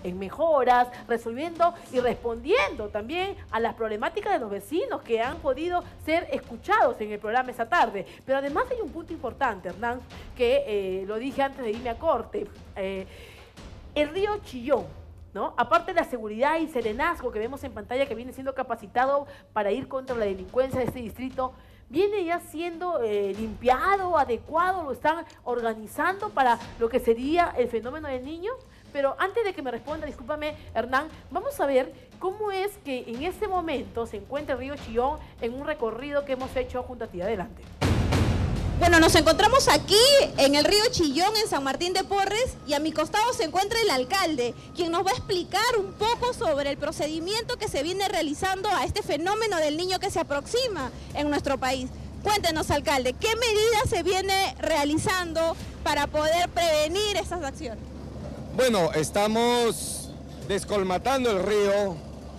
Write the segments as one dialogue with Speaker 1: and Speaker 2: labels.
Speaker 1: en mejoras, resolviendo y respondiendo también a las problemáticas de los vecinos que han podido ser escuchados en el programa esta tarde. Pero además hay un punto importante, Hernán, que lo dije antes de irme a corte. El río Chillón, ¿no? Aparte de la seguridad y serenazgo que vemos en pantalla, que viene siendo capacitado para ir contra la delincuencia de este distrito, ¿viene ya siendo limpiado, adecuado? ¿Lo están organizando para lo que sería el fenómeno del niño? Pero antes de que me responda, discúlpame, Hernán, vamos a ver cómo es que en este momento se encuentra el río Chillón en un recorrido que hemos hecho junto a ti. Adelante.
Speaker 2: Bueno, nos encontramos aquí en el río Chillón, en San Martín de Porres, y a mi costado se encuentra el alcalde, quien nos va a explicar un poco sobre el procedimiento que se viene realizando a este fenómeno del niño que se aproxima en nuestro país. Cuéntenos, alcalde, ¿qué medidas se viene realizando para poder prevenir estas acciones?
Speaker 3: Bueno, estamos descolmatando el río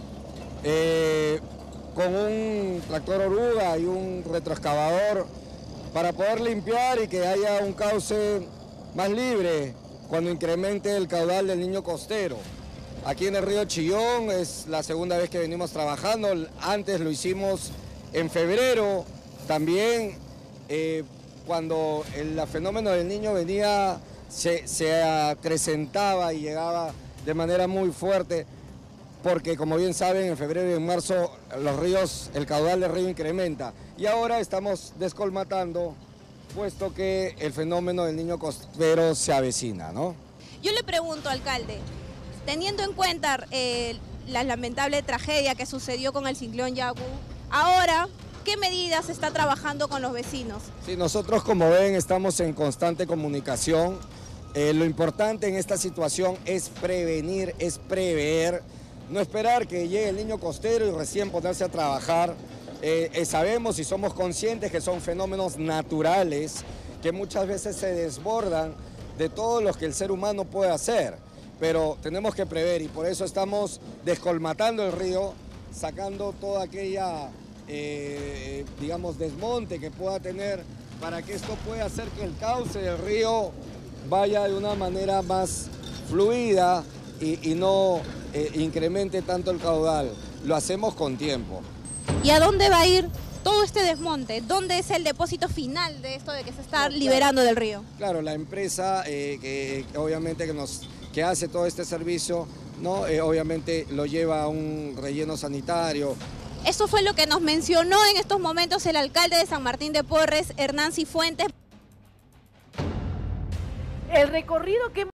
Speaker 3: con un tractor oruga y un retroexcavador para poder limpiar y que haya un cauce más libre cuando incremente el caudal del Niño costero. Aquí en el río Chillón es la segunda vez que venimos trabajando, antes lo hicimos en febrero, también cuando el fenómeno del Niño venía, se acrecentaba y llegaba de manera muy fuerte, porque como bien saben, en febrero y en marzo los ríos, el caudal del río incrementa. Y ahora estamos descolmatando, puesto que el fenómeno del Niño costero se avecina, ¿no?
Speaker 2: Yo le pregunto, alcalde, teniendo en cuenta la lamentable tragedia que sucedió con el ciclón Yaku, ahora, ¿qué medidas se está trabajando con los vecinos?
Speaker 3: Sí, nosotros, como ven, estamos en constante comunicación. Lo importante en esta situación es prevenir, es prever, no esperar que llegue el Niño costero y recién ponerse a trabajar. Sabemos y somos conscientes que son fenómenos naturales que muchas veces se desbordan de todo lo que el ser humano puede hacer, pero tenemos que prever y por eso estamos descolmatando el río, sacando toda aquella, digamos, desmonte que pueda tener para que esto pueda hacer que el cauce del río vaya de una manera más fluida y no incremente tanto el caudal. Lo hacemos con tiempo.
Speaker 2: ¿Y a dónde va a ir todo este desmonte? ¿Dónde es el depósito final de esto de que se está liberando del río?
Speaker 3: Claro, la empresa que obviamente que hace todo este servicio, ¿no? Obviamente lo lleva a un relleno sanitario.
Speaker 2: Eso fue lo que nos mencionó en estos momentos el alcalde de San Martín de Porres, Hernán Cifuentes.
Speaker 1: El recorrido que